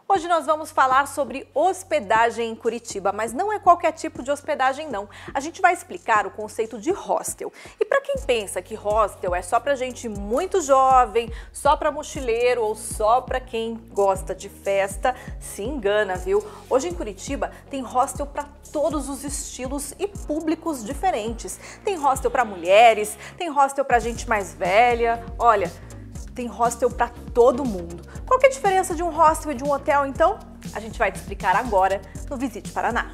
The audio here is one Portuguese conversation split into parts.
Hoje nós vamos falar sobre hospedagem em Curitiba, mas não é qualquer tipo de hospedagem não. A gente vai explicar o conceito de hostel. E para quem pensa que hostel é só para gente muito jovem, só para mochileiro ou só para quem gosta de festa, se engana, viu? Hoje em Curitiba tem hostel para todos os estilos e públicos diferentes. Tem hostel para mulheres, tem hostel para gente mais velha, olha, tem hostel para todo mundo. Qual que é a diferença de um hostel e de um hotel, então? A gente vai te explicar agora no Visite Paraná.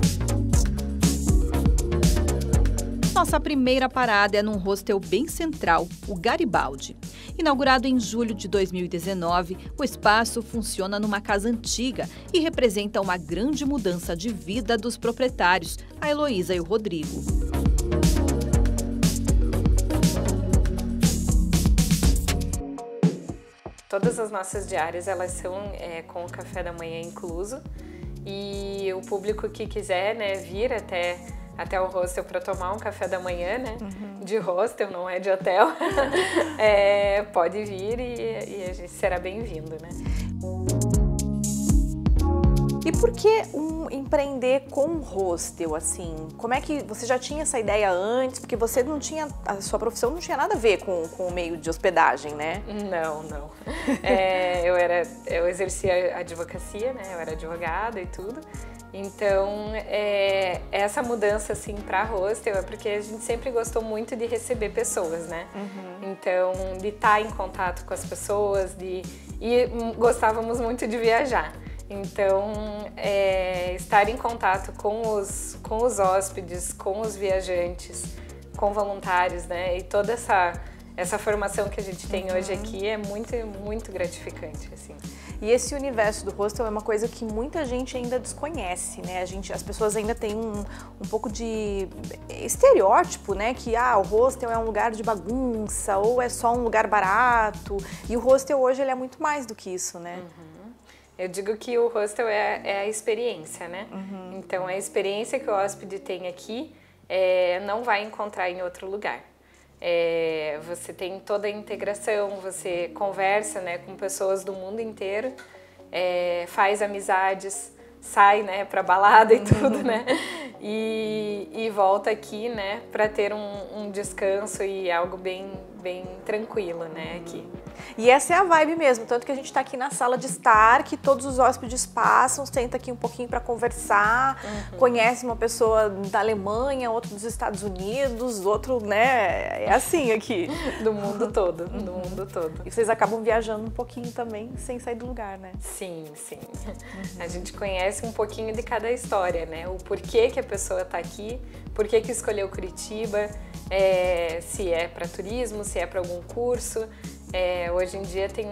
Nossa primeira parada é num hostel bem central, o Garibaldi. Inaugurado em julho de 2019, o espaço funciona numa casa antiga e representa uma grande mudança de vida dos proprietários, a Heloísa e o Rodrigo. Todas as nossas diárias, elas são com o café da manhã incluso, e o público que quiser, né, vir até o hostel para tomar um café da manhã, né, de hostel, não é de hotel, pode vir e a gente será bem-vindo, né. E por que empreender com um hostel, assim? Como é que você já tinha essa ideia antes? Porque você não tinha, a sua profissão não tinha nada a ver com o meio de hospedagem, né? Não. Eu exercia advocacia, né? Eu era advogada e tudo. Então, essa mudança, assim, para hostel é porque a gente sempre gostou muito de receber pessoas, né? Então, de estar em contato com as pessoas, e gostávamos muito de viajar. Então, estar em contato com os hóspedes, com os viajantes, com voluntários, né? E toda essa formação que a gente tem hoje aqui é muito, muito gratificante, assim. E esse universo do hostel é uma coisa que muita gente ainda desconhece, né? As pessoas ainda têm um pouco de estereótipo, né? Que o hostel é um lugar de bagunça ou é só um lugar barato. E o hostel hoje ele é muito mais do que isso, né? Eu digo que o hostel é a experiência, né? Então, a experiência que o hóspede tem aqui não vai encontrar em outro lugar. Você tem toda a integração, você conversa, né, com pessoas do mundo inteiro, faz amizades, sai, né, para balada e tudo, né? E volta aqui, né, para ter um descanso e algo bem tranquilo, né, aqui. E essa é a vibe mesmo, tanto que a gente está aqui na sala de estar, que todos os hóspedes passam, senta aqui um pouquinho para conversar, conhece uma pessoa da Alemanha, outro dos Estados Unidos, outro, né, é assim aqui. Do mundo todo, do mundo todo. E vocês acabam viajando um pouquinho também, sem sair do lugar, né? Sim. A gente conhece um pouquinho de cada história, né, o porquê que a pessoa está aqui, porquê que escolheu Curitiba, se é para turismo, se é para algum curso. Hoje em dia tem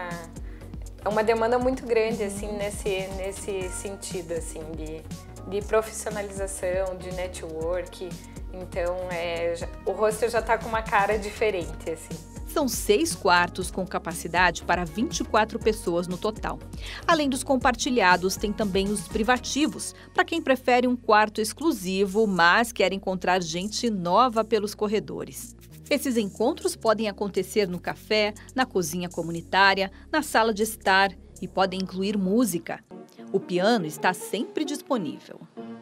uma demanda muito grande, assim, nesse sentido, assim, de profissionalização, de network. Então, o hostel já está com uma cara diferente, assim. São 6 quartos com capacidade para 24 pessoas no total. Além dos compartilhados, tem também os privativos, para quem prefere um quarto exclusivo, mas quer encontrar gente nova pelos corredores. Esses encontros podem acontecer no café, na cozinha comunitária, na sala de estar e podem incluir música. O piano está sempre disponível.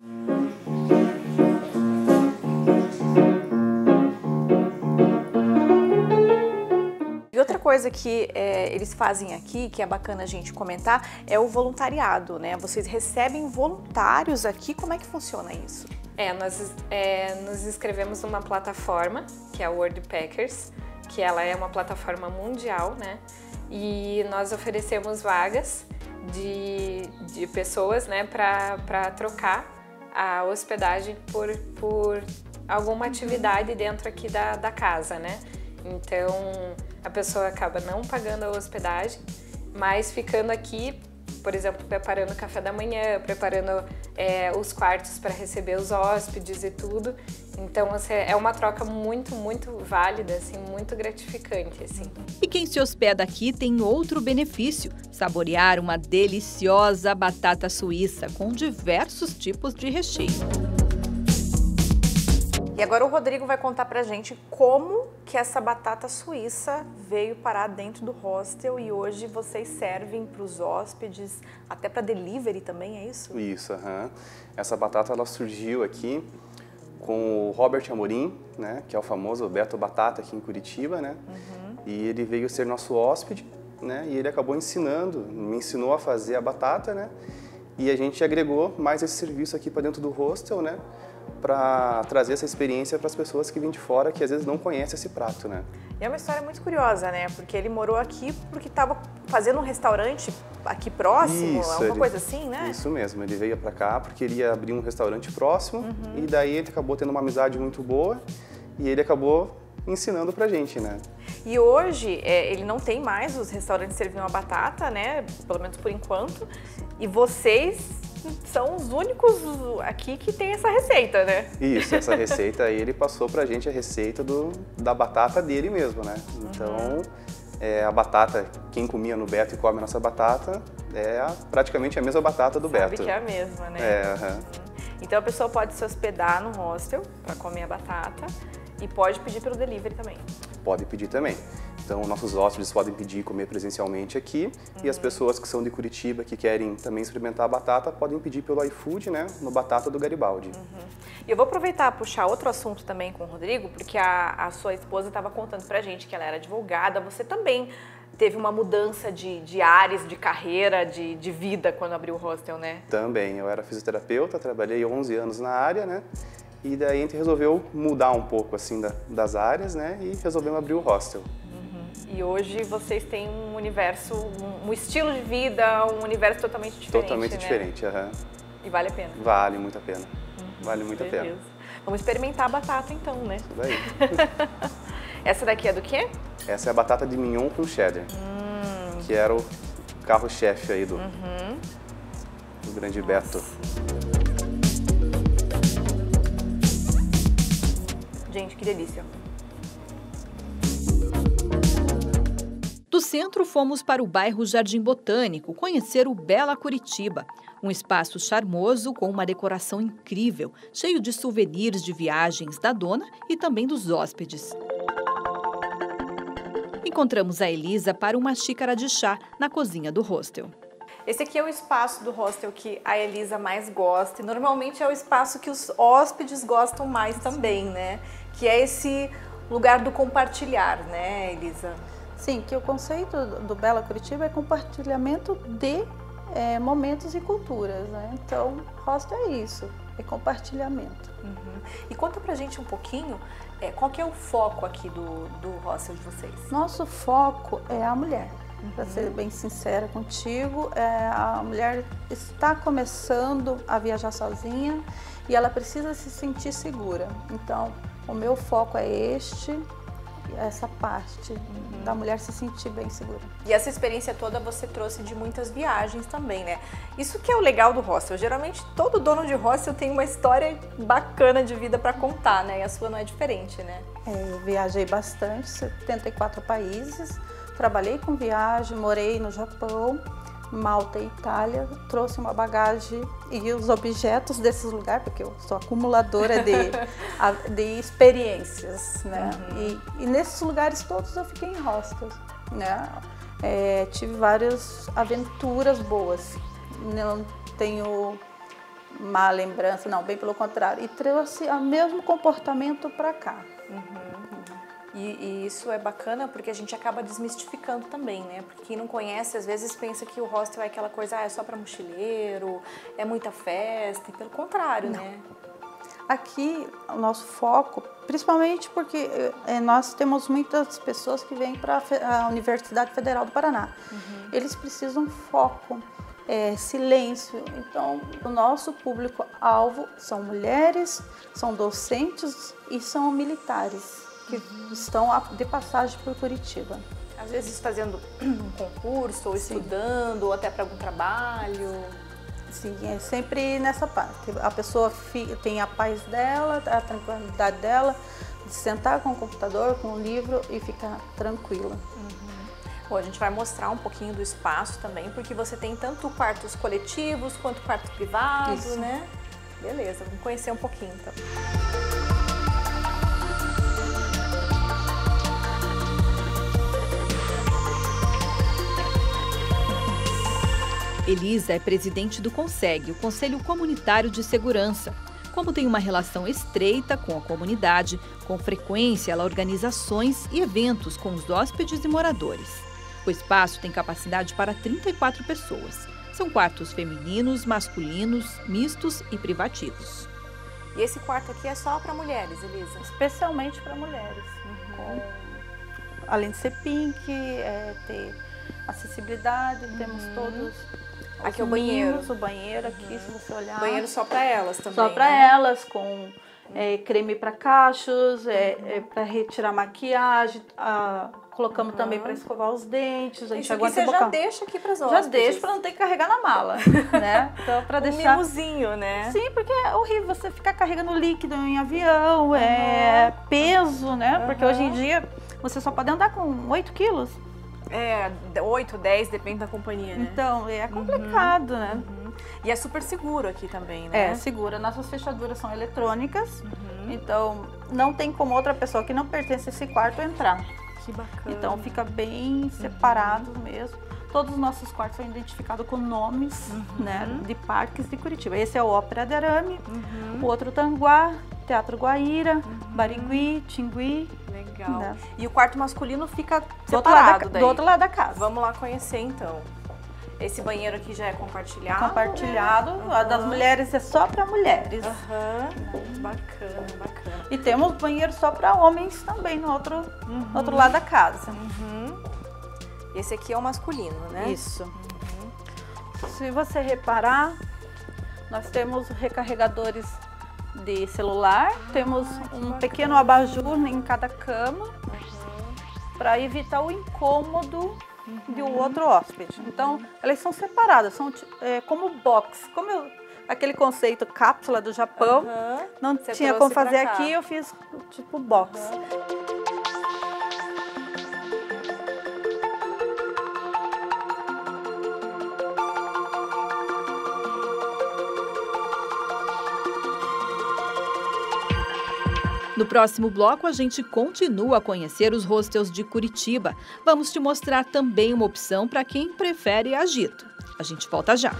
E outra coisa que eles fazem aqui, que é bacana a gente comentar, é o voluntariado, né? Vocês recebem voluntários aqui, como é que funciona isso? Nós nos inscrevemos numa plataforma, que é a Worldpackers, que ela é uma plataforma mundial, né? E nós oferecemos vagas de pessoas, né, para trocar a hospedagem por alguma atividade dentro aqui da casa, né? Então, a pessoa acaba não pagando a hospedagem, mas ficando aqui, por exemplo, preparando o café da manhã, preparando os quartos para receber os hóspedes e tudo. Então, é uma troca muito, muito válida, assim, muito gratificante, assim. E quem se hospeda aqui tem outro benefício: saborear uma deliciosa batata suíça com diversos tipos de recheio. E E agora o Rodrigo vai contar pra gente como que essa batata suíça veio parar dentro do hostel e hoje vocês servem para os hóspedes, até para delivery também, é isso? Isso, Essa batata ela surgiu aqui com o Robert Amorim, né, que é o famoso Beto Batata aqui em Curitiba, né? E ele veio ser nosso hóspede, né? E ele acabou me ensinou a fazer a batata, né? E a gente agregou mais esse serviço aqui para dentro do hostel, né? Para trazer essa experiência para as pessoas que vêm de fora, que às vezes não conhecem esse prato, né? E é uma história muito curiosa, né? Porque ele morou aqui porque estava fazendo um restaurante aqui próximo, alguma coisa assim, né? Isso mesmo, ele veio para cá porque ele ia abrir um restaurante próximo e daí ele acabou tendo uma amizade muito boa e ele acabou ensinando pra gente, né? E hoje ele não tem mais os restaurantes servindo a batata, né? Pelo menos por enquanto. E vocês são os únicos aqui que tem essa receita, né? Isso, essa receita aí ele passou pra gente a receita da batata dele mesmo, né? Então, a batata, quem comia no Beto e come a nossa batata, praticamente a mesma batata do Beto. Sabe que é a mesma, né? Então a pessoa pode se hospedar no hostel para comer a batata e pode pedir pelo delivery também. Pode pedir também. Então, nossos hóspedes podem pedir comer presencialmente aqui e as pessoas que são de Curitiba, que querem também experimentar a batata, podem pedir pelo iFood, né, no Batata do Garibaldi. E eu vou aproveitar e puxar outro assunto também com o Rodrigo, porque a sua esposa estava contando pra gente que ela era advogada, você também teve uma mudança de áreas, de carreira, de vida quando abriu o hostel, né? Também, eu era fisioterapeuta, trabalhei 11 anos na área, né? E daí a gente resolveu mudar um pouco assim das áreas, né? E resolvemos abrir o hostel. E hoje vocês têm um universo, um estilo de vida, um universo totalmente diferente, Totalmente diferente, E vale a pena? Vale muito a pena. Vale muito a pena. Vamos experimentar a batata então, né? Isso daí. Essa daqui é do quê? Essa é a batata de mignon com cheddar, que era o carro-chefe aí do grande Beto. Gente, que delícia. Do centro, fomos para o bairro Jardim Botânico, conhecer o Bela Curitiba, um espaço charmoso com uma decoração incrível, cheio de souvenirs de viagens da dona e também dos hóspedes. Encontramos a Elisa para uma xícara de chá na cozinha do hostel. Esse aqui é o espaço do hostel que a Elisa mais gosta e normalmente é o espaço que os hóspedes gostam mais também, né? Que é esse lugar do compartilhar, né, Elisa? Sim, que o conceito do Bela Curitiba é compartilhamento de momentos e culturas, né? Então, hostel é isso, é compartilhamento. E conta pra gente um pouquinho, qual que é o foco aqui do hostel de vocês? Nosso foco é a mulher. Para ser bem sincera contigo, a mulher está começando a viajar sozinha e ela precisa se sentir segura. Então, o meu foco é essa parte da mulher se sentir bem segura. E essa experiência toda você trouxe de muitas viagens também, né? Isso que é o legal do hostel. Geralmente todo dono de hostel tem uma história bacana de vida para contar, né? E a sua não é diferente, né? Eu viajei bastante, 74 países, trabalhei com viagem, morei no Japão, Malta e Itália, trouxe uma bagagem e os objetos desses lugares, porque eu sou acumuladora de experiências, né? E nesses lugares todos eu fiquei em hostels, né? Tive várias aventuras boas, não tenho má lembrança, não, bem pelo contrário, e trouxe o mesmo comportamento para cá. E isso é bacana porque a gente acaba desmistificando também, né? Porque quem não conhece, às vezes pensa que o hostel é aquela coisa, é só para mochileiro, é muita festa, e pelo contrário, né? Aqui, o nosso foco, principalmente porque nós temos muitas pessoas que vêm para a Universidade Federal do Paraná. Eles precisam foco, silêncio. Então, o nosso público-alvo são mulheres, são docentes e são militares que estão de passagem por Curitiba. Às vezes fazendo um concurso, ou estudando, ou até para algum trabalho. Sim, é sempre nessa parte. A pessoa tem a paz dela, a tranquilidade dela, de sentar com o computador, com o livro e ficar tranquila. Bom, a gente vai mostrar um pouquinho do espaço também, porque você tem tanto quartos coletivos quanto quarto privado, né? Beleza, vamos conhecer um pouquinho então. Elisa é presidente do CONSEG, o Conselho Comunitário de Segurança. Como tem uma relação estreita com a comunidade, com frequência ela organiza ações e eventos com os hóspedes e moradores. O espaço tem capacidade para 34 pessoas. São quartos femininos, masculinos, mistos e privativos. E esse quarto aqui é só para mulheres, Elisa? Especialmente para mulheres. Além de ser pink, ter acessibilidade, temos todos. Aqui é o banheiro. O banheiro aqui, se você olhar. Banheiro só para elas também. Só para elas, com creme para cachos, para retirar maquiagem. Colocamos também para escovar os dentes. A gente isso aqui você já deixa aqui para as hóspedes. Já deixa para não ter que carregar na mala, né? Então, para deixar mimosinho, né? Sim, porque é horrível você ficar carregando líquido em avião, peso, né? Porque hoje em dia você só pode andar com 8 quilos. 8, 10, depende da companhia, né? Então, é complicado, né? E é super seguro aqui também, né? É, segura. Nossas fechaduras são eletrônicas, então não tem como outra pessoa que não pertence a esse quarto entrar. Que bacana. Então fica bem separado mesmo. Todos os nossos quartos são identificados com nomes, né, de parques de Curitiba. Esse é o Ópera de Arame, o outro Tanguá, Teatro Guaíra, Barigui, Tingui. Legal. Né? E o quarto masculino fica separado do outro lado da casa. Vamos lá conhecer então. Esse banheiro aqui já é compartilhado? Compartilhado. A das mulheres é só para mulheres. Bacana, bacana. E temos banheiro só para homens também no outro lado da casa. Esse aqui é o masculino, né? Isso. Se você reparar, nós temos recarregadores de celular, temos um pequeno abajur em cada cama para evitar o incômodo de um outro hóspede. Então, elas são separadas, são como box. Como aquele conceito cápsula do Japão, não tinha como fazer aqui, eu fiz tipo box. No próximo bloco, a gente continua a conhecer os hostels de Curitiba. Vamos te mostrar também uma opção para quem prefere agito. A gente volta já.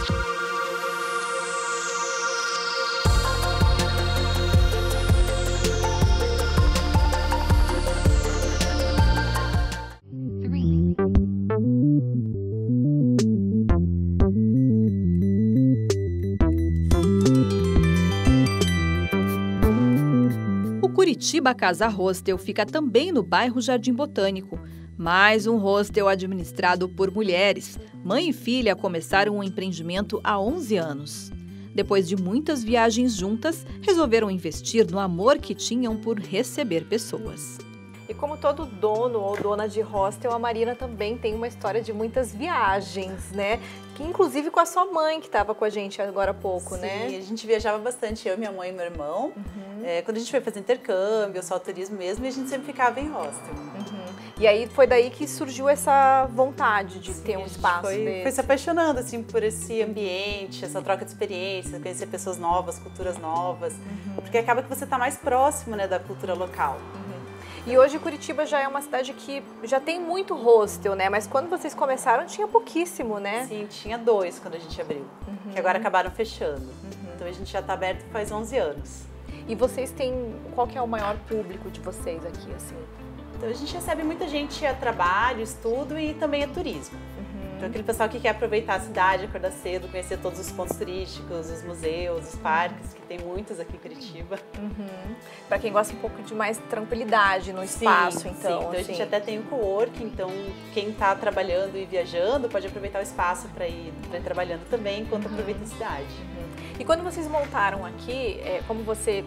Curitiba Casa Hostel fica também no bairro Jardim Botânico. Mais um hostel administrado por mulheres. Mãe e filha começaram um empreendimento há 11 anos. Depois de muitas viagens juntas, resolveram investir no amor que tinham por receber pessoas. E como todo dono ou dona de hostel, a Marina também tem uma história de muitas viagens, né? Que inclusive com a sua mãe, que estava com a gente agora há pouco, né? Sim, a gente viajava bastante, eu, minha mãe e meu irmão. Quando a gente foi fazer intercâmbio, só turismo mesmo, e a gente sempre ficava em hostel. E aí foi daí que surgiu essa vontade de ter um espaço foi se apaixonando assim, por esse ambiente, essa troca de experiências, conhecer pessoas novas, culturas novas. Porque acaba que você está mais próximo, né, da cultura local. E hoje Curitiba já é uma cidade que já tem muito hostel, né? Mas quando vocês começaram tinha pouquíssimo, né? Sim, tinha 2 quando a gente abriu, que agora acabaram fechando. Então a gente já está aberto faz 11 anos. E vocês têm, qual que é o maior público de vocês aqui, assim? Então a gente recebe muita gente a trabalho, estudo e também a turismo. Então aquele pessoal que quer aproveitar a cidade, acordar cedo, conhecer todos os pontos turísticos, os museus, os parques, que tem muitos aqui em Curitiba. Para quem gosta um pouco de mais tranquilidade no espaço, então. Sim. Então assim. A gente até tem o co-work, então quem está trabalhando e viajando pode aproveitar o espaço para ir trabalhando também, enquanto aproveita a cidade. E quando vocês montaram aqui, como você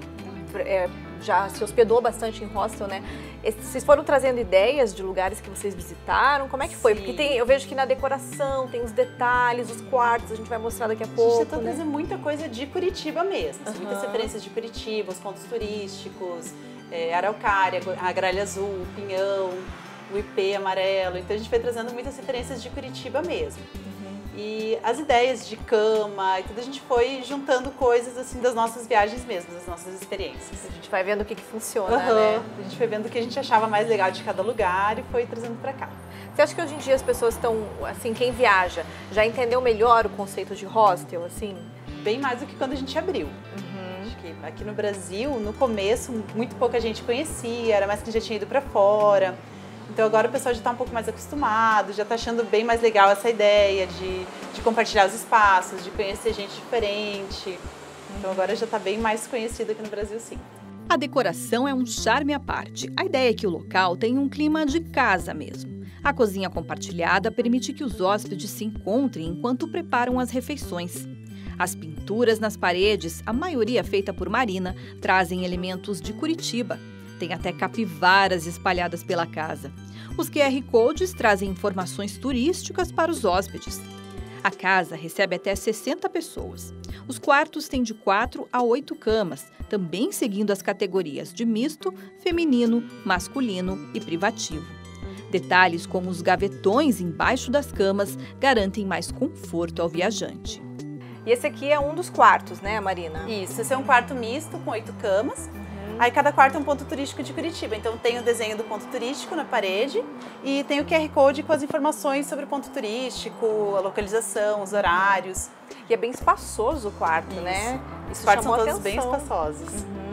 já se hospedou bastante em hostel, né? Vocês foram trazendo ideias de lugares que vocês visitaram? Como é que foi? Sim. Porque eu vejo que na decoração tem os detalhes, os quartos, a gente vai mostrar daqui a pouco. A gente está trazendo muita coisa de Curitiba mesmo, muitas referências de Curitiba, os pontos turísticos, Araucária, a Gralha Azul, o Pinhão, o IP amarelo. Então a gente foi trazendo muitas referências de Curitiba mesmo. E as ideias de cama e tudo, a gente foi juntando coisas assim das nossas viagens mesmo, das nossas experiências. A gente vai vendo o que funciona, né? A gente foi vendo o que a gente achava mais legal de cada lugar e foi trazendo pra cá. Você acha que hoje em dia as pessoas estão, assim, quem viaja, já entendeu melhor o conceito de hostel, assim? Bem mais do que quando a gente abriu. Acho que aqui no Brasil, no começo, muito pouca gente conhecia, era mais que já tinha ido pra fora. Então agora o pessoal já está um pouco mais acostumado, já está achando bem mais legal essa ideia de compartilhar os espaços, de conhecer gente diferente. Então agora já está bem mais conhecido aqui no Brasil, sim. A decoração é um charme à parte. A ideia é que o local tenha um clima de casa mesmo. A cozinha compartilhada permite que os hóspedes se encontrem enquanto preparam as refeições. As pinturas nas paredes, a maioria feita por Marina, trazem elementos de Curitiba. Tem até capivaras espalhadas pela casa. Os QR Codes trazem informações turísticas para os hóspedes. A casa recebe até 60 pessoas. Os quartos têm de 4 a 8 camas, também seguindo as categorias de misto, feminino, masculino e privativo. Detalhes como os gavetões embaixo das camas garantem mais conforto ao viajante. E esse aqui é um dos quartos, né, Marina? Isso, esse é um quarto misto com 8 camas. Aí cada quarto é um ponto turístico de Curitiba, então tem o desenho do ponto turístico na parede e tem o QR Code com as informações sobre o ponto turístico, a localização, os horários. E é bem espaçoso o quarto, né? Os quartos são todos bem espaçosos.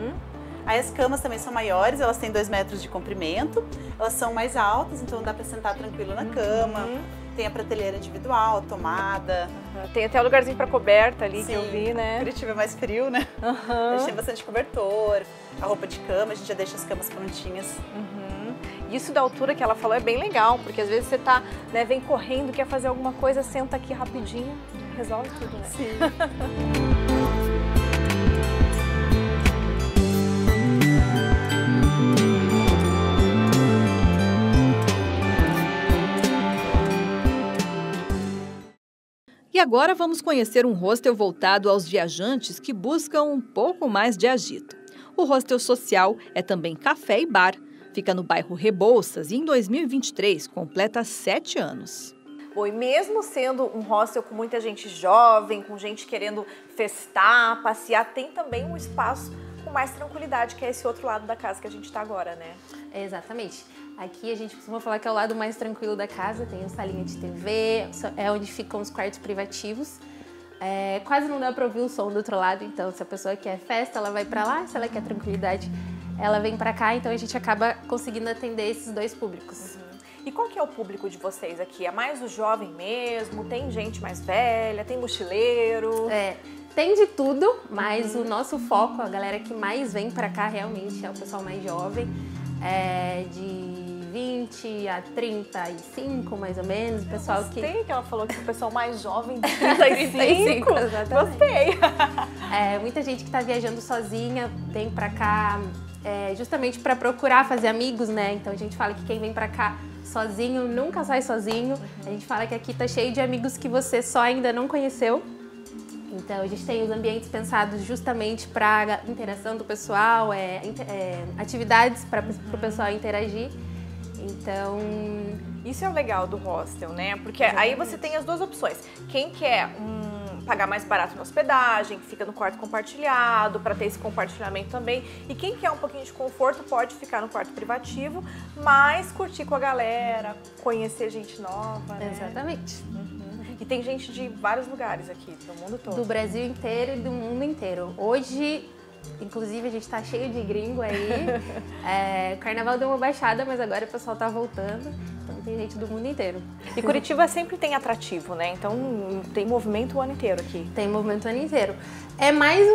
Aí as camas também são maiores, elas têm 2 metros de comprimento, elas são mais altas, então dá para sentar tranquilo na cama. Tem a prateleira individual, tomada. Tem até um lugarzinho para coberta ali, Sim, que eu vi, né? Curitiba é mais frio, né? A gente tem bastante cobertor, a roupa de cama, a gente já deixa as camas prontinhas. Isso da altura que ela falou é bem legal, porque às vezes você tá, né, vem correndo, quer fazer alguma coisa, senta aqui rapidinho, resolve tudo, né? Sim. E agora vamos conhecer um hostel voltado aos viajantes que buscam um pouco mais de agito. O Hostel Social é também café e bar. Fica no bairro Rebouças e em 2023 completa 7 anos. Bom, e mesmo sendo um hostel com muita gente jovem, com gente querendo festar, passear, tem também um espaço com mais tranquilidade, que é esse outro lado da casa que a gente está agora, né? Exatamente. Aqui a gente costuma falar que é o lado mais tranquilo da casa, tem a salinha de TV, é onde ficam os quartos privativos. Quase não dá para ouvir o som do outro lado, então se a pessoa quer festa, ela vai para lá, se ela quer tranquilidade, ela vem para cá, então a gente acaba conseguindo atender esses dois públicos. E qual que é o público de vocês aqui? É mais o jovem mesmo? Tem gente mais velha? Tem mochileiro? Tem de tudo, mas o nosso foco, a galera que mais vem para cá realmente é o pessoal mais jovem, de 20 a 35, mais ou menos, o pessoal que... Gostei que ela falou que o pessoal mais jovem de 35, exatamente. Gostei! Muita gente que está viajando sozinha vem para cá justamente para procurar fazer amigos, né? Então a gente fala que quem vem para cá sozinho nunca sai sozinho. A gente fala que aqui tá cheio de amigos que você só ainda não conheceu. Então a gente tem os ambientes pensados justamente para interação do pessoal, atividades para o pessoal interagir. Então, isso é o legal do hostel, né? Porque aí você tem as duas opções. Quem quer pagar mais barato na hospedagem, que fica no quarto compartilhado, para ter esse compartilhamento também. E quem quer um pouquinho de conforto pode ficar no quarto privativo, mas curtir com a galera, conhecer gente nova, né? Exatamente. E tem gente de vários lugares aqui, do mundo todo. Do Brasil inteiro e do mundo inteiro. Hoje, inclusive, a gente tá cheio de gringo aí. O carnaval deu uma baixada, mas agora o pessoal tá voltando. Então tem gente do mundo inteiro. E Curitiba sempre tem atrativo, né? Então tem movimento o ano inteiro aqui. Tem movimento o ano inteiro. É mais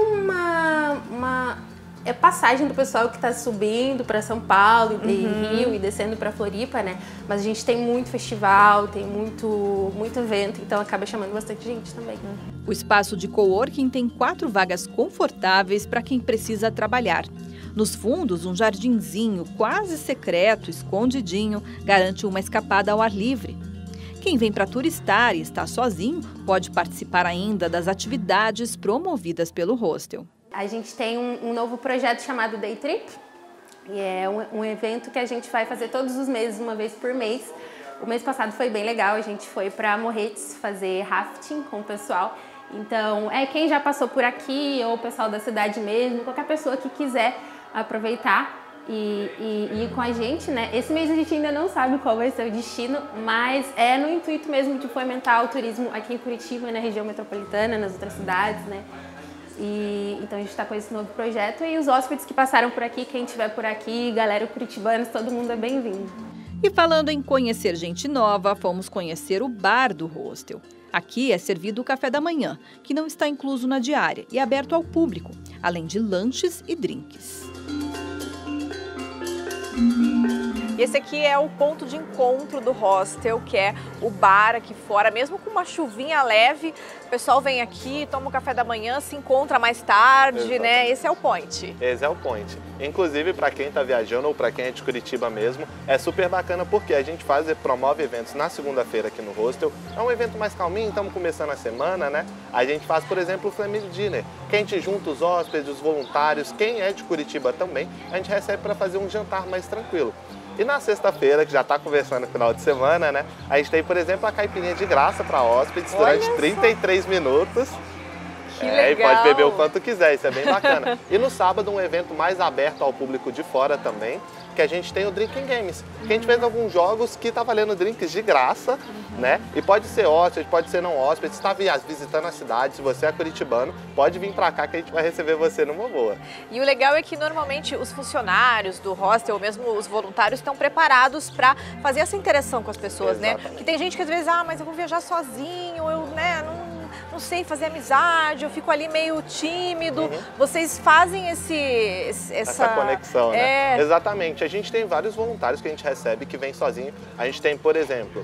uma passagem do pessoal que está subindo para São Paulo e Rio e descendo para Floripa, né? Mas a gente tem muito festival, tem muito evento, então acaba chamando bastante gente também. O espaço de coworking tem 4 vagas confortáveis para quem precisa trabalhar. Nos fundos, um jardinzinho quase secreto, escondidinho, garante uma escapada ao ar livre. Quem vem para turistar e está sozinho pode participar ainda das atividades promovidas pelo hostel. A gente tem um novo projeto chamado Day Trip, e é um evento que a gente vai fazer todos os meses, uma vez por mês, O mês passado foi bem legal, a gente foi para Morretes fazer rafting com o pessoal. Então, quem já passou por aqui, ou o pessoal da cidade mesmo, qualquer pessoa que quiser aproveitar e ir com a gente, né? Esse mês a gente ainda não sabe qual vai ser o destino, mas é no intuito mesmo de fomentar o turismo aqui em Curitiba, na região metropolitana, nas outras cidades, né? Então a gente está com esse novo projeto e os hóspedes que passaram por aqui, quem estiver por aqui, galera curitibanos, todo mundo é bem-vindo. E falando em conhecer gente nova, fomos conhecer o bar do hostel. Aqui é servido o café da manhã, que não está incluso na diária e é aberto ao público, além de lanches e drinks. Esse aqui é o ponto de encontro do hostel, que é o bar aqui fora. Mesmo com uma chuvinha leve, o pessoal vem aqui, toma o café da manhã, se encontra mais tarde, Exatamente. né? Esse é o point. Esse é o point. Inclusive, para quem está viajando ou para quem é de Curitiba mesmo, é super bacana porque a gente promove eventos na segunda-feira aqui no hostel. É um evento mais calminho, estamos começando a semana, né? A gente faz, por exemplo, o Family Dinner, que a gente junta os hóspedes, os voluntários, quem é de Curitiba também, a gente recebe para fazer um jantar mais tranquilo. E na sexta-feira, que já está conversando no final de semana, né? A gente tem, por exemplo, a caipirinha de graça para hóspedes durante 33 minutos. Que legal. E pode beber o quanto quiser, isso é bem bacana. E no sábado, um evento mais aberto ao público de fora também, que a gente tem o Drinking Games. Que a gente fez alguns jogos que tá valendo drinks de graça, né? E pode ser hóspede, pode ser não hóspede. Se está visitando a cidade, se você é curitibano, pode vir para cá que a gente vai receber você numa boa. E o legal é que normalmente os funcionários do hostel, ou mesmo os voluntários, estão preparados para fazer essa interação com as pessoas, Exatamente. né? Que tem gente que às vezes, mas eu vou viajar sozinho, eu, né, não sei fazer amizade, eu fico ali meio tímido. Vocês fazem essa conexão, né? Exatamente. A gente tem vários voluntários que a gente recebe que vêm sozinho. A gente tem, por exemplo,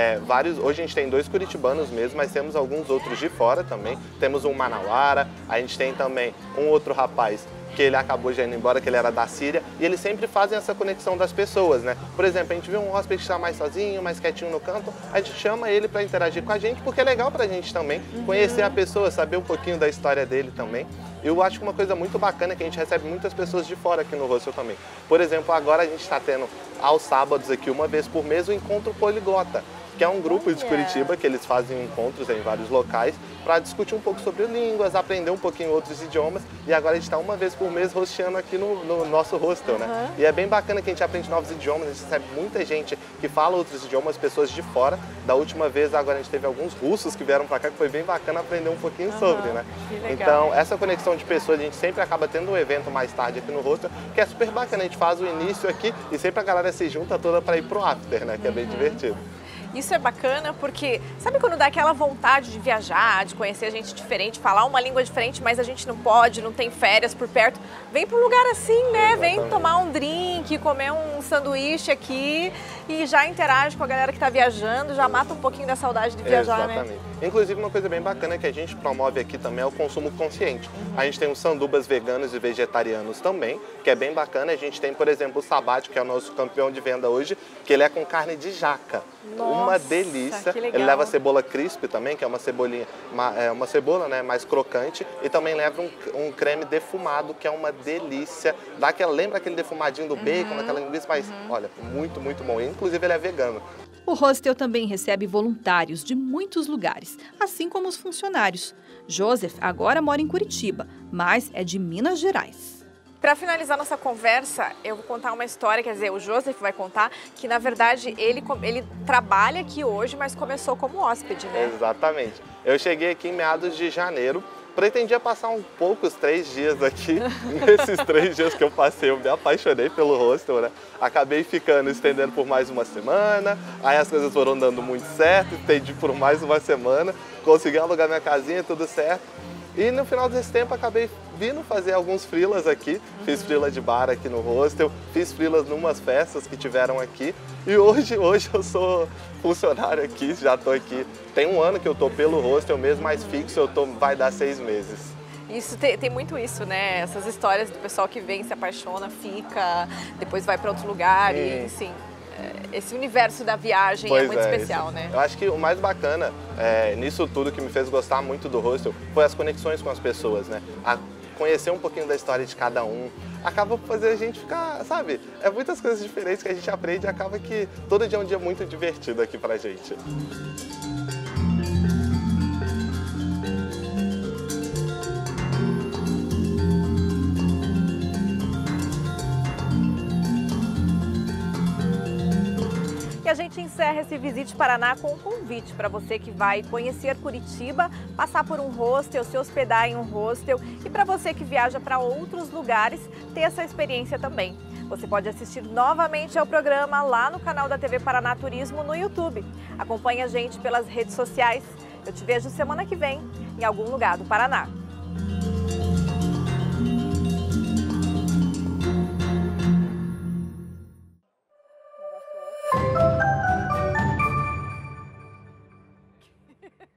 hoje a gente tem 2 curitibanos mesmo, mas temos alguns outros de fora também. Temos um manauara, a gente tem também um outro rapaz que ele acabou já indo embora, que ele era da Síria, e eles sempre fazem essa conexão das pessoas, né? Por exemplo, a gente vê um hóspede que está mais sozinho, mais quietinho no canto, a gente chama ele para interagir com a gente, porque é legal pra gente também conhecer a pessoa, saber um pouquinho da história dele também. Eu acho que uma coisa muito bacana é que a gente recebe muitas pessoas de fora aqui no hostel também. Por exemplo, agora a gente está tendo aos sábados aqui, uma vez por mês, o Encontro Poliglota, que é um grupo de Curitiba que eles fazem encontros em vários locais para discutir um pouco sobre línguas, aprender um pouquinho outros idiomas. E agora a gente está uma vez por mês hosteando aqui no nosso hostel, né? E é bem bacana que a gente aprende novos idiomas, a gente recebe muita gente que fala outros idiomas, pessoas de fora. Da última vez, agora a gente teve alguns russos que vieram para cá, que foi bem bacana aprender um pouquinho sobre, né? Então, essa conexão de pessoas, a gente sempre acaba tendo um evento mais tarde aqui no hostel, que é super bacana. A gente faz o início aqui e sempre a galera se junta toda para ir pro after, né? Que é bem divertido. Isso é bacana porque, sabe quando dá aquela vontade de viajar, de conhecer gente diferente, falar uma língua diferente, mas a gente não pode, não tem férias por perto? Vem para um lugar assim, né? Exatamente. Vem tomar um drink, comer um sanduíche aqui e já interage com a galera que está viajando, já mata um pouquinho da saudade de viajar, né? Exatamente. Inclusive, uma coisa bem bacana que a gente promove aqui também é o consumo consciente. A gente tem os sandubas veganos e vegetarianos também, que é bem bacana. A gente tem, por exemplo, o sabate, que é o nosso campeão de venda hoje, que ele é com carne de jaca. Nossa, uma delícia. que legal. Ele leva cebola crisp também, que é uma cebolinha, uma cebola, né, mais crocante, e também leva um creme defumado, que é uma delícia. Lembra aquele defumadinho do bacon, daquela linguiça, mas olha, muito, muito bom. Inclusive, ele é vegano. O hostel também recebe voluntários de muitos lugares, assim como os funcionários. Joseph agora mora em Curitiba, mas é de Minas Gerais. Para finalizar nossa conversa, eu vou contar uma história, quer dizer, o Joseph vai contar que, na verdade, ele trabalha aqui hoje, mas começou como hóspede, né? Exatamente. Eu cheguei aqui em meados de janeiro, pretendia passar poucos 3 dias aqui. Nesses 3 dias que eu passei, eu me apaixonei pelo hostel, né? Acabei estendendo por mais uma semana, aí as coisas foram dando muito certo, estendi por mais uma semana, consegui alugar minha casinha, tudo certo. E no final desse tempo acabei vindo fazer alguns freelas aqui, fiz freela de bar aqui no hostel, fiz freelas numas festas que tiveram aqui e hoje eu sou funcionário aqui, já estou aqui. Tem 1 ano que eu estou pelo hostel mesmo, mas fixo vai dar 6 meses. Isso tem muito isso, né? Essas histórias do pessoal que vem, se apaixona, fica, depois vai para outro lugar e, enfim. Esse universo da viagem é muito especial, né? Eu acho que o mais bacana nisso tudo que me fez gostar muito do hostel foi as conexões com as pessoas, né? conhecer um pouquinho da história de cada um, acaba por fazer a gente ficar, sabe? É muitas coisas diferentes que a gente aprende e acaba que todo dia é um dia muito divertido aqui pra gente. E a gente encerra esse Visite Paraná com um convite para você que vai conhecer Curitiba, passar por um hostel, se hospedar em um hostel e para você que viaja para outros lugares, ter essa experiência também. Você pode assistir novamente ao programa lá no canal da TV Paraná Turismo no YouTube. Acompanhe a gente pelas redes sociais. Eu te vejo semana que vem em algum lugar do Paraná.